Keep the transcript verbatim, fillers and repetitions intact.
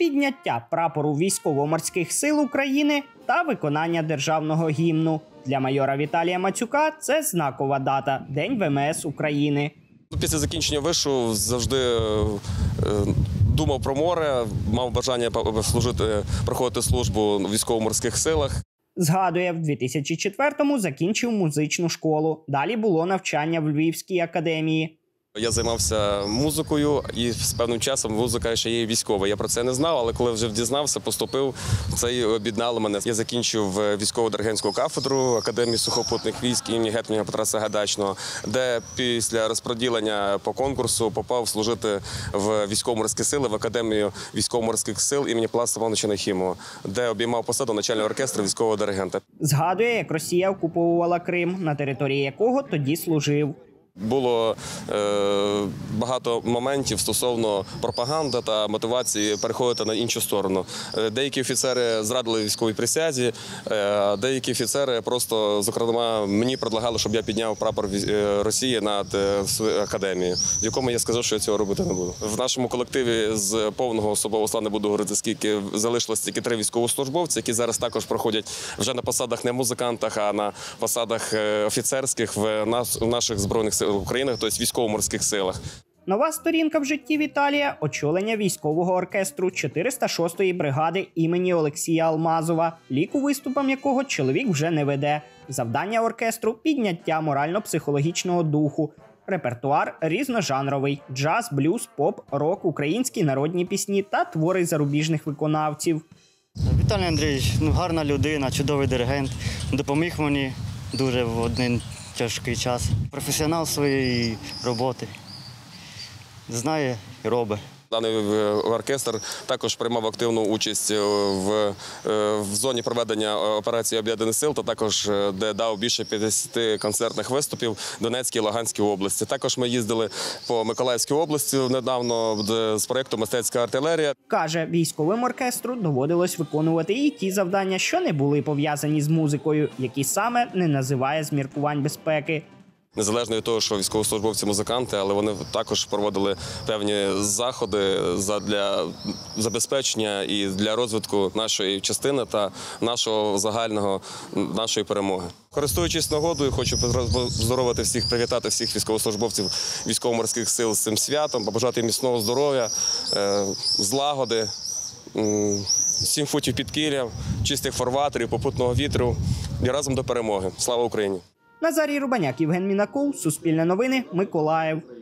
підняття прапору Військово-морських сил України та виконання державного гімну. Для майора Віталія Мацюка це знакова дата – День Ве Ем Е Ес України. Після закінчення вишу завжди думав про море, мав бажання служити, проходити службу в військово-морських силах. Згадує, в дві тисячі четвертому закінчив музичну школу. Далі було навчання в Львівській академії. Я займався музикою і з певним часом музика ще є військова. Я про це не знав, але коли вже дізнався, поступив, це і об'єднало мене. Я закінчив військово-диригентську кафедру Академії сухопутних військ імені гетьмана Петра Сагайдачного, де після розподілення по конкурсу попав служити в військово-морські сили, в Академію військово-морських сил імені Палласа Івановича Нахімова, де обіймав посаду начального оркестру військового диригента. Згадує, як Росія окуповувала Крим, на території якого тоді служив. Було е, багато моментів стосовно пропаганди та мотивації переходити на іншу сторону. Деякі офіцери зрадили військовій присязі, е, деякі офіцери просто, зокрема, мені предлагали, щоб я підняв прапор Росії над е, академією, в якому я сказав, що я цього робити не буду. В нашому колективі з повного особового складу, не буду говорити, скільки залишилось тільки три військовослужбовці, які зараз також проходять вже на посадах не музикантах, а на посадах офіцерських в, нас, в наших збройних силах України, тобто військово-морських силах. Нова сторінка в житті Віталія – очолення військового оркестру чотириста шостої бригади імені Олексія Алмазова, ліку виступам якого чоловік вже не веде. Завдання оркестру – підняття морально-психологічного духу. Репертуар різножанровий – джаз, блюз, поп, рок, українські народні пісні та твори зарубіжних виконавців. Віталій Андрійович, ну, гарна людина, чудовий диригент, допоміг мені дуже в один тяжкий час. Професіонал своєї роботи. Знає і робить. Даний оркестр також приймав активну участь в, в зоні проведення операції Об'єднаних сил, та також де дав більше п'ятдесят концертних виступів в Донецькій і Луганській області. Також ми їздили по Миколаївській області недавно з проєкту «Мистецька артилерія». Каже, військовим оркестру доводилось виконувати і ті завдання, що не були пов'язані з музикою, які саме не називає з міркувань безпеки. Незалежно від того, що військовослужбовці – музиканти, але вони також проводили певні заходи для забезпечення і для розвитку нашої частини та нашого загального, нашої перемоги. Користуючись нагодою, хочу поздоровити всіх, привітати всіх військовослужбовців військово-морських сил з цим святом, побажати їм міцного здоров'я, злагоди, сім футів підкіря, чистих фарватерів, попутного вітру і разом до перемоги. Слава Україні! Назарій Рубаняк, Євген Мінаков, Суспільне новини, Миколаїв.